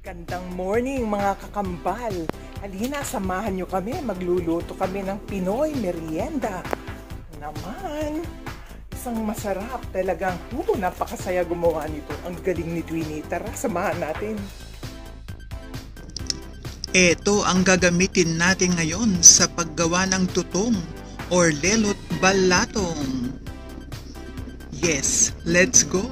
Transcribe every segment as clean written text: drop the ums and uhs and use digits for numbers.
Gandang morning mga kakambal. Halina, samahan nyo kami. Magluluto kami ng Pinoy merienda. Naman, isang masarap talagang. Napakasaya gumawa nito. Ang galing ni Twinnie. Tara, samahan natin. Ito ang gagamitin natin ngayon sa paggawa ng tutong or lelot balatong. Yes, let's go!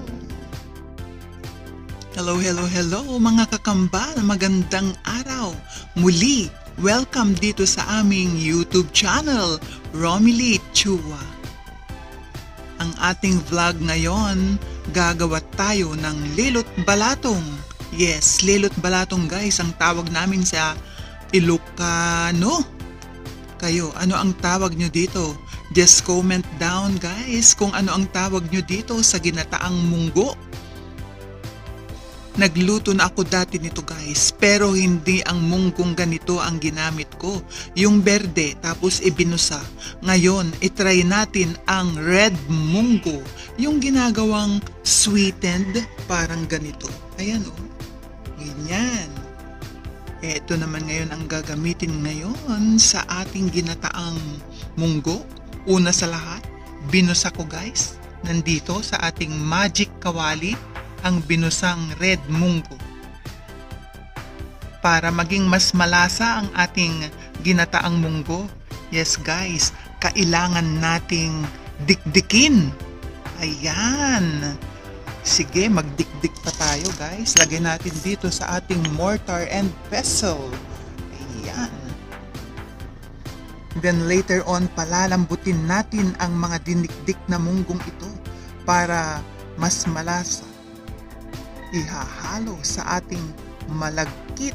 Hello mga kakambal, magandang araw. Muli, welcome dito sa aming YouTube channel, Romily Chua. Ang ating vlog ngayon, gagawa tayo ng lelot balatong. Yes, lelot balatong guys, ang tawag namin sa Ilocano. Kayo, ano ang tawag nyo dito? Just comment down guys kung ano ang tawag nyo dito sa ginataang munggo. Nagluto na ako dati nito guys, pero hindi ang munggong ganito ang ginamit ko. Yung berde, tapos ibinusa. Ngayon, itry natin ang red munggo. Yung ginagawang sweetened, parang ganito. Ayan o. Ganyan. Ito naman ngayon ang gagamitin ngayon sa ating ginataang munggo. Una sa lahat, binusa ko guys. Nandito sa ating magic kawali, ang binusang red munggo. Para maging mas malasa ang ating ginataang munggo, yes guys, kailangan nating dikdikin. Ayan. Sige, magdikdik pa tayo guys. Lagyan natin dito sa ating mortar and pestle. Ayan. Then later on, palalambutin natin ang mga dinikdik na munggong ito para mas malasa. Ihahalo sa ating malagkit.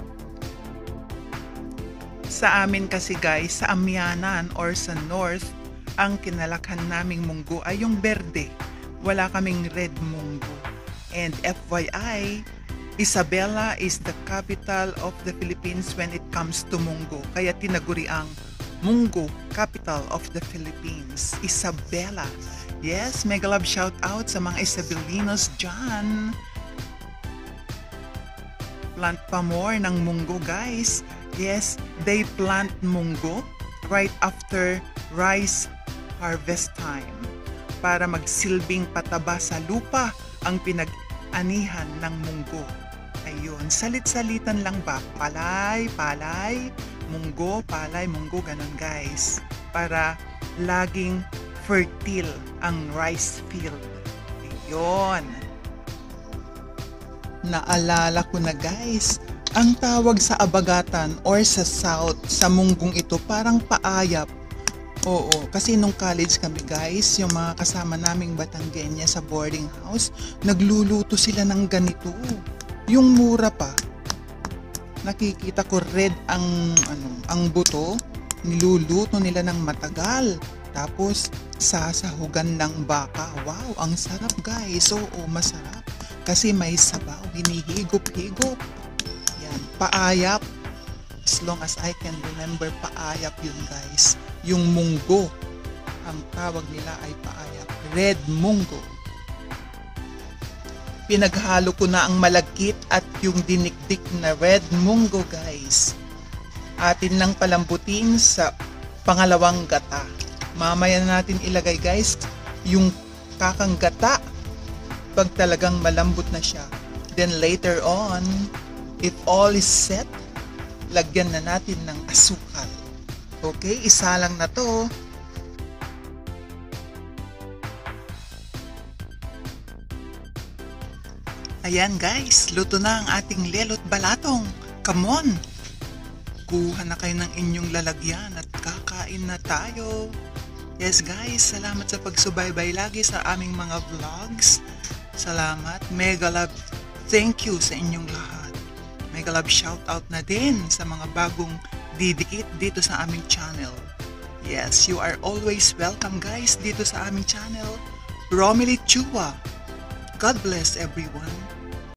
Sa amin kasi guys, sa Amianan or sa North, ang kinalakhan naming munggo ay yung berde. Wala kaming red munggo. And FYI, Isabela is the capital of the Philippines when it comes to munggo. Kaya tinaguri ang munggo capital of the Philippines. Isabela. Yes, mega love shout out sa mga Isabelinos dyan. Plant pa more ng munggo guys. Yes, they plant munggo right after rice harvest time para magsilbing pataba sa lupa ang pinag-anihan ng munggo. Ayun, salit-salitan lang ba? Palay, munggo, ganun guys. Para laging fertile ang rice field. Ayun. Naalala ko na guys, ang tawag sa abagatan or sa south sa munggong ito parang paayap. Oo, kasi nung college kami guys, yung mga kasama naming Batanggenya sa boarding house, nagluluto sila ng ganito. Yung mura pa. Nakikita ko red ang buto, niluluto nila ng matagal. Tapos sasahugan ng baka. Wow, ang sarap guys. Oo, masarap. Kasi may sabaw, hinihigop-higop. Yan, paayap. As long as I can remember, paayap yun guys. Yung munggo, ang tawag nila ay paayap. Red munggo. Pinaghalo ko na ang malagkit at yung dinikdik na red munggo guys. Atin lang palambutin sa pangalawang gata. Mamaya natin ilagay guys yung kakang gata pag talagang malambot na siya. Then later on, if all is set, lagyan na natin ng asukal. Okay, isa lang na to. Ayan guys, luto na ang ating lelot balatong. Come on! Kuha na kayo ng inyong lalagyan at kakain na tayo. Yes guys, salamat sa pagsubaybay lagi sa aming mga vlogs. Salamat. Mega love. Thank you sa inyong lahat. Mega love shout out na din sa mga bagong didikit dito sa aming channel. Yes, you are always welcome guys dito sa aming channel. Romily Chua. God bless everyone.